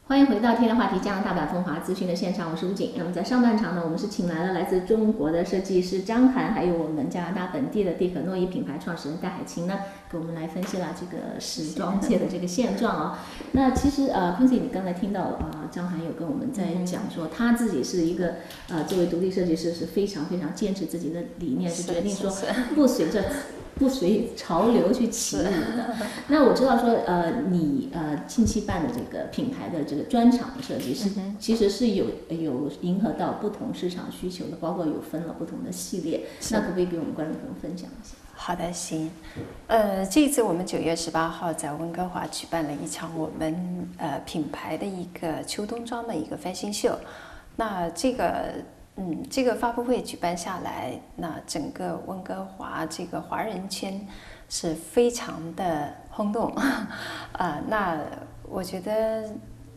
欢迎回到天的话题加拿大版风华咨询的现场，我是吴景。那么在上半场呢，我们是请来了来自中国的设计师张涵，还有我们加拿大本地的蒂可诺伊品牌创始人戴海琴呢，给我们来分析了这个时装界的这个现状啊。那其实Quincy 你刚才听到张涵有跟我们在讲说，他自己是一个作为独立设计师是非常非常坚持自己的理念，是决定说不随潮流去起舞的。那我知道说，你近期办的这个品牌的这个专场设计师，其实是有迎合到不同市场需求的，包括有分了不同的系列。那可不可以给我们观众朋友分享一下？ 好的，行。这一次我们9月18号在温哥华举办了一场我们品牌的一个秋冬装的一个fashion秀。那这个发布会举办下来，那整个温哥华这个华人圈是非常的轰动那我觉得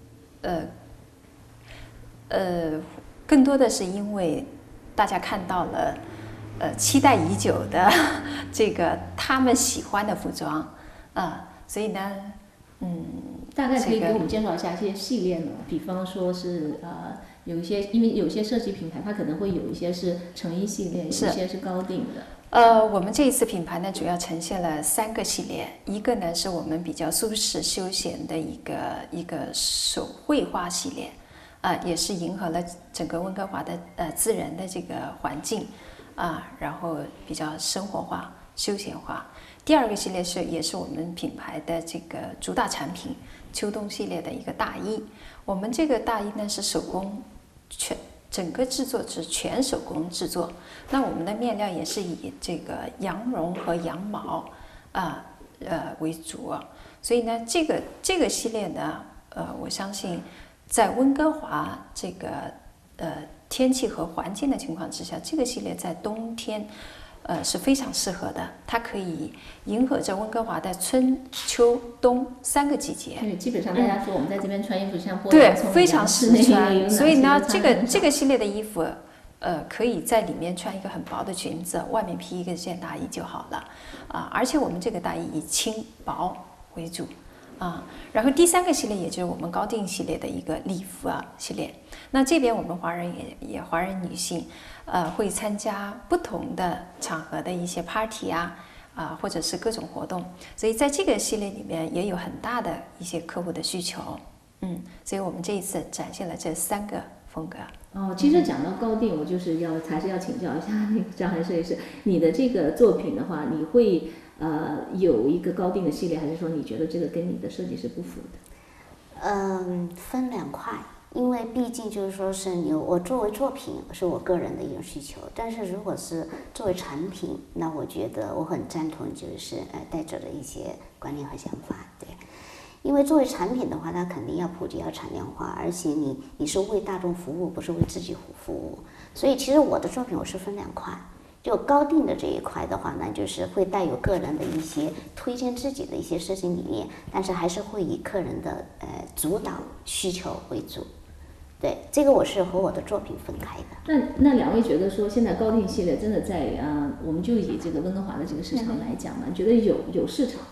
更多的是因为大家看到了期待已久的这个他们喜欢的服装所以呢大概可以给我们介绍一下这些系列呢？比方说是有一些，因为有些设计品牌它可能会有一些是成衣系列，有一些是高定的。 我们这一次品牌呢，主要呈现了3个系列，一个呢是我们比较舒适休闲的一个手绘花系列，也是迎合了整个温哥华的自然的这个环境然后比较生活化、休闲化。第2个系列也是我们品牌的这个主打产品，秋冬系列的一个大衣。我们这个大衣呢是手工。整个制作是全手工制作，那我们的面料也是以这个羊绒和羊毛为主，所以呢，这个系列呢，我相信在温哥华这个天气和环境的情况之下，这个系列在冬天是非常适合的，它可以迎合着温哥华的春秋冬3个季节。 对，基本上大家说我们在这边穿衣服像对，非常适穿。所以呢，这个系列的衣服，可以在里面穿一个很薄的裙子，外面披一件大衣就好了而且我们这个大衣以轻薄为主然后第3个系列也就是我们高定系列的一个礼服系列。那这边我们华人华人女性会参加不同的场合的一些 party 或者是各种活动，所以在这个系列里面也有很大的一些客户的需求所以我们这一次展现了这3个风格。 其实讲到高定，我就是还是要请教一下那个张涵设计师，你的这个作品的话，你会有一个高定的系列，还是说你觉得这个跟你的设计是不符的？ 分2块，因为毕竟就是说是我作为作品是我个人的一种需求，但是如果是作为产品，那我觉得我很赞同就是带着的一些观念和想法，对。因为作为产品的话，它肯定要普及，要产量化，而且你是为大众服务，不是为自己服务。所以其实我的作品我是分2块，就高定的这一块的话呢，就是会带有个人的一些推荐自己的一些设计理念，但是还是会以客人的主导需求为主。对，这个我是和我的作品分开的。 那2位觉得说现在高定系列真的在我们就以这个温哥华的这个市场来讲嘛，你觉得有市场？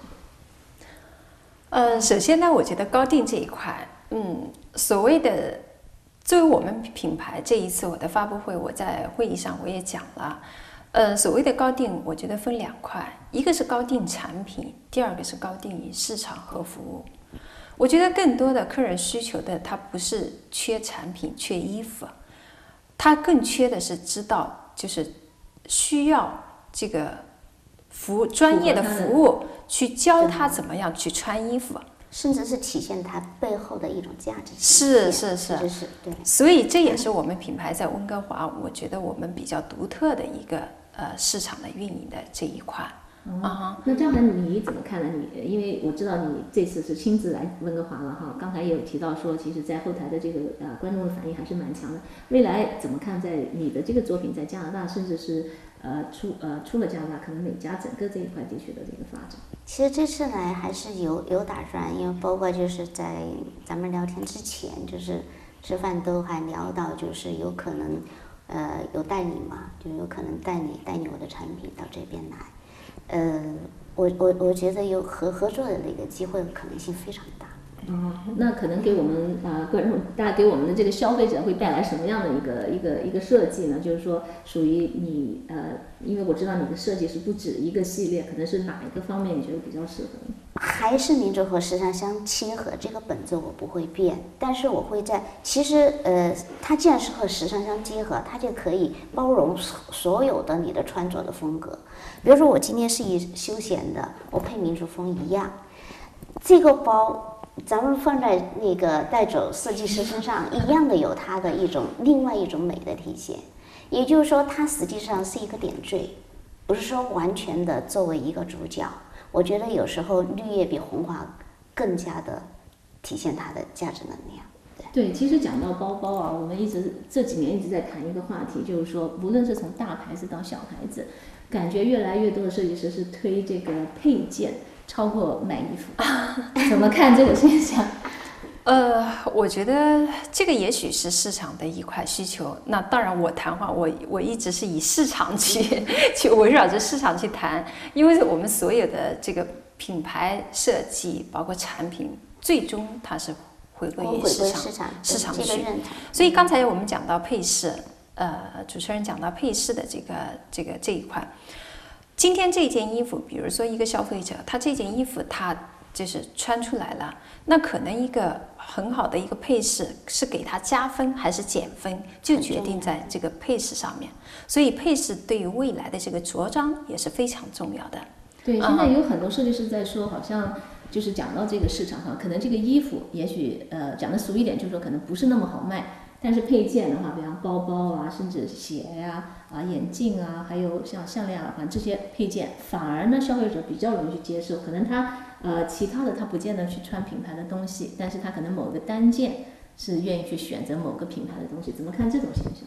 首先呢，我觉得高定这一块，所谓的作为我们品牌这一次我的发布会，我在会议上我也讲了，所谓的高定，我觉得分2块，一个是高定产品，第2个是高定于市场和服务。我觉得更多的客人需求的，他不是缺产品、缺衣服，他更缺的是知道，就是需要这个专业的服务去教他怎么样去穿衣服， 甚至是体现它背后的一种价值。 是， 对。 所以这也是我们品牌在温哥华，我觉得我们比较独特的一个市场的运营的这一块。 那张涵你怎么看呢？因为我知道你这次是亲自来温哥华了哈，刚才也有提到说，其实在后台的这个观众的反应还是蛮强的。未来怎么看在你的这个作品在加拿大，甚至是出了加拿大，可能美加整个这一块地区的这个发展？ 其实这次来还是有打算，因为包括就是在咱们聊天之前，就是吃饭都还聊到，就是有可能有代理嘛，就有可能代理我的产品到这边来。我觉得有合作的那个机会可能性非常大。 那可能给我们观众，大家给我们的这个消费者会带来什么样的一个设计呢？就是说，属于你因为我知道你的设计是不止一个系列，可能是哪一个方面你觉得比较适合呢？ 还是民族和时尚相契合，这个本质我不会变，但是我会在其实它既然是和时尚相结合，它就可以包容所有的你的穿着的风格。比如说我今天是以休闲的，我配民族风一样，这个包咱们放在那个带走设计师身上，一样的有它的另外一种美的体现。也就是说，它实际上是一个点缀，不是说完全的作为一个主角。我觉得有时候绿叶比红花更加的体现它的价值能量。 对，其实讲到包包啊，我们这几年一直在谈一个话题，就是说，无论是从大牌子到小牌子，感觉越来越多的设计师是推这个配件超过买衣服，怎么看这个现象？ 我觉得这个也许是市场的一块需求。那当然，我谈话我一直是以市场去围绕着市场去谈，因为我们所有的这个品牌设计，包括产品，最终它是回归于市场去。所以刚才我们讲到配饰，主持人讲到配饰的这一块。今天这件衣服，比如说一个消费者，他这件衣服他就是穿出来了，那可能一个很好的一个配饰是给他加分还是减分，就决定在这个配饰上面。所以配饰对于未来的这个着装也是非常重要的。 对，现在有很多设计师在说，好像就是讲到这个市场上，可能这个衣服也许讲的俗一点，就是说可能不是那么好卖。但是配件的话，比方包包啊，甚至鞋呀、眼镜啊，还有像项链啊，反正这些配件，反而呢消费者比较容易去接受。可能他其他的他不见得去穿品牌的东西，但是他可能某个单件是愿意去选择某个品牌的东西。怎么看这种现象？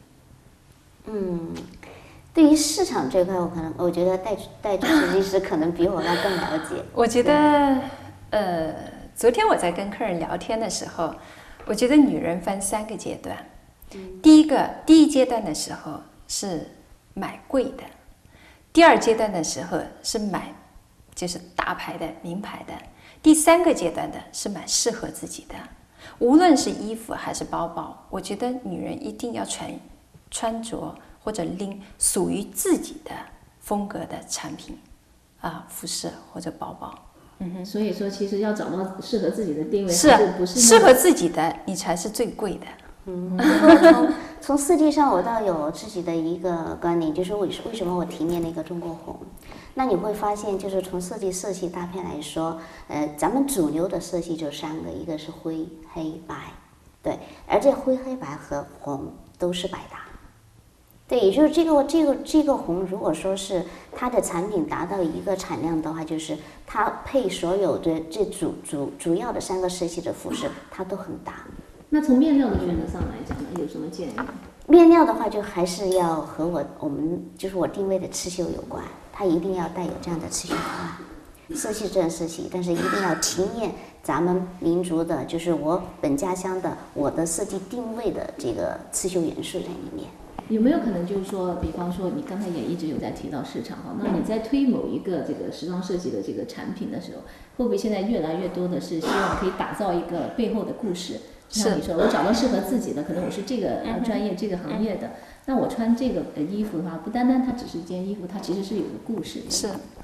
对于市场这块，我觉得带主设计师可能比我要更了解。 我觉得昨天我在跟客人聊天的时候，我觉得女人分3个阶段。第一阶段的时候是买贵的，第2阶段的时候是买就是大牌的名牌的，第3个阶段的是买适合自己的。无论是衣服还是包包，我觉得女人一定要穿着或者拎属于自己的风格的产品服饰或者包包。 所以说，其实要找到适合自己的定位， 是还是不是适合自己的，你才是最贵的。 从设计上，我倒有自己的一个观点，就是为什么我提炼了一个中国红。那你会发现，就是从设计搭配来说，咱们主流的设计就3个，一个是灰、黑、白，对，而这灰、黑、白和红都是百搭。对，也就是这个红，如果说是它的产品达到一个产量的话，就是它配所有的这主要的3个设计的服饰，它都很搭。 那从面料的选择上来讲呢，有什么建议？ 面料的话，就还是要和我们就是我定位的刺绣有关，它一定要带有这样的刺绣图案。设计这样设计，但是一定要体验咱们民族的，就是我本家乡的我的设计定位的这个刺绣元素在里面。 有没有可能就是说，比方说你刚才也一直有在提到市场哈，那你在推某一个这个时装设计的这个产品的时候，会不会现在越来越多的是希望可以打造一个背后的故事？像你说，我找到适合自己的，可能我是这个专业这个行业的，那我穿这个衣服的话，不单单它只是一件衣服，它其实是有个故事的。 是，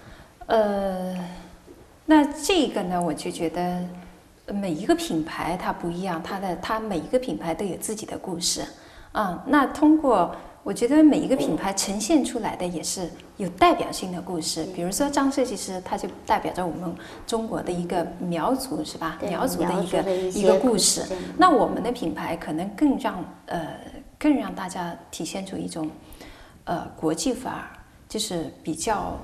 那这个呢，我就觉得每一个品牌它不一样，它每一个品牌都有自己的故事。那通过我觉得每一个品牌呈现出来的也是有代表性的故事。比如说张设计师，他就代表着我们中国的一个苗族，是吧？苗族的一个故事。那我们的品牌可能更让大家体现出一种国际范儿，就是比较，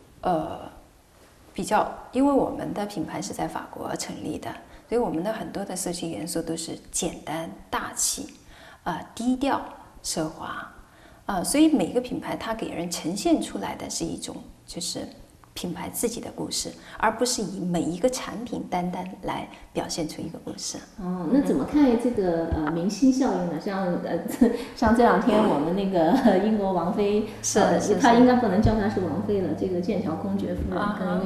因为我们的品牌是在法国成立的，所以我们的很多的设计元素都是简单大气。低调奢华，所以每个品牌它给人呈现出来的是一种就是品牌自己的故事，而不是以每一个产品单单来表现出一个故事。 那怎么看这个明星效应呢？像这2天我们那个英国王妃，她应该不能叫她是王妃了，这个剑桥公爵夫人，可能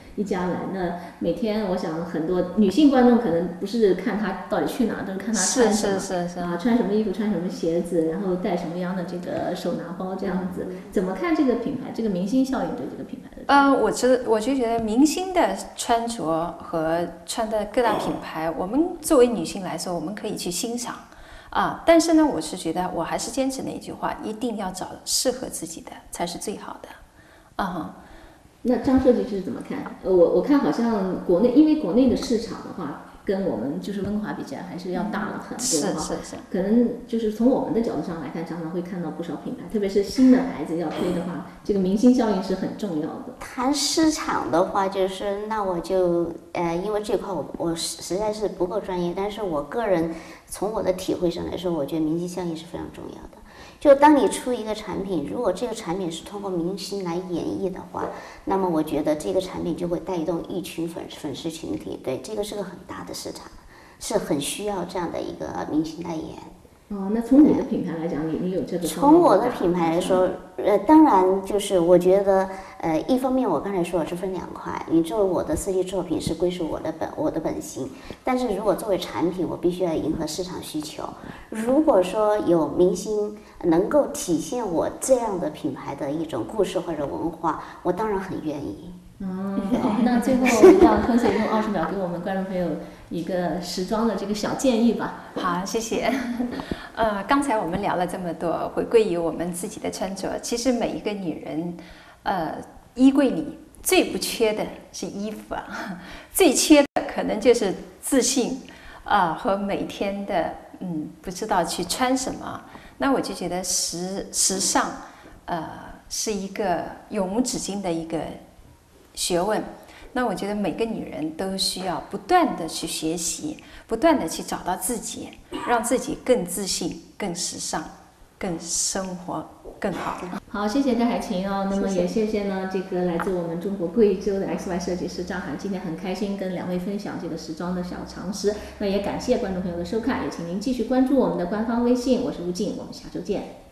一家来。那每天我想很多女性观众可能不是看她到底去哪，都是看她穿什么，啊，穿什么衣服，穿什么鞋子，然后带什么样的这个手拿包这样子。怎么看这个品牌，这个明星效应对这个品牌的？ 我就觉得明星的穿着和穿的各大品牌，我们作为女性来说，我们可以去欣赏。但是呢，我是觉得我还是坚持那一句话，一定要找适合自己的才是最好的。 那张设计师怎么看？我看好像国内，因为国内的市场的话，跟我们就是温哥华比起来还是要大了很多哈。 是。 可能就是从我们的角度上来看，常常会看到不少品牌，特别是新的牌子要推的话，这个明星效应是很重要的。 谈市场的话，就是那我就因为这块我实在是不够专业，但是我个人从我的体会上来说，我觉得明星效应是非常重要的。就当你出一个产品，如果这个产品是通过明星来演绎的话，那么我觉得这个产品就会带动一群粉丝群体，对，这个是个很大的市场，是很需要这样的一个明星代言。 那从你的品牌来讲，你有这个？ 从我的品牌来说，当然就是我觉得，一方面我刚才说的是分两块，你作为我的设计作品是归属我的本心，但是如果作为产品，我必须要迎合市场需求。如果说有明星能够体现我这样的品牌的一种故事或者文化，我当然很愿意。 那最后让坤水用20秒给我们观众朋友一个时装的这个小建议吧。 好，谢谢。刚才我们聊了这么多，回归于我们自己的穿着，其实每一个女人，衣柜里最不缺的是衣服最缺的可能就是自信和每天的不知道去穿什么。那我就觉得时尚是一个永无止境的一个学问。那我觉得每个女人都需要不断的去学习，不断的去找到自己，让自己更自信、更时尚、更生活更好。 好，谢谢戴海琴那么也谢谢呢这个来自我们中国贵州的 XY 设计师张涵，今天很开心跟2位分享这个时装的小常识。那也感谢观众朋友的收看，也请您继续关注我们的官方微信，我是吴静，我们下周见。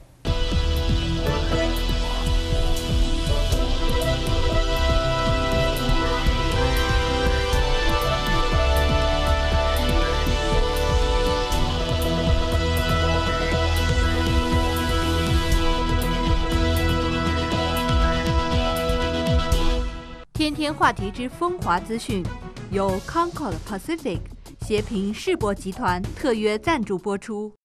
天天话题之风华资讯，由 Concord Pacific 协平世博集团特约赞助播出。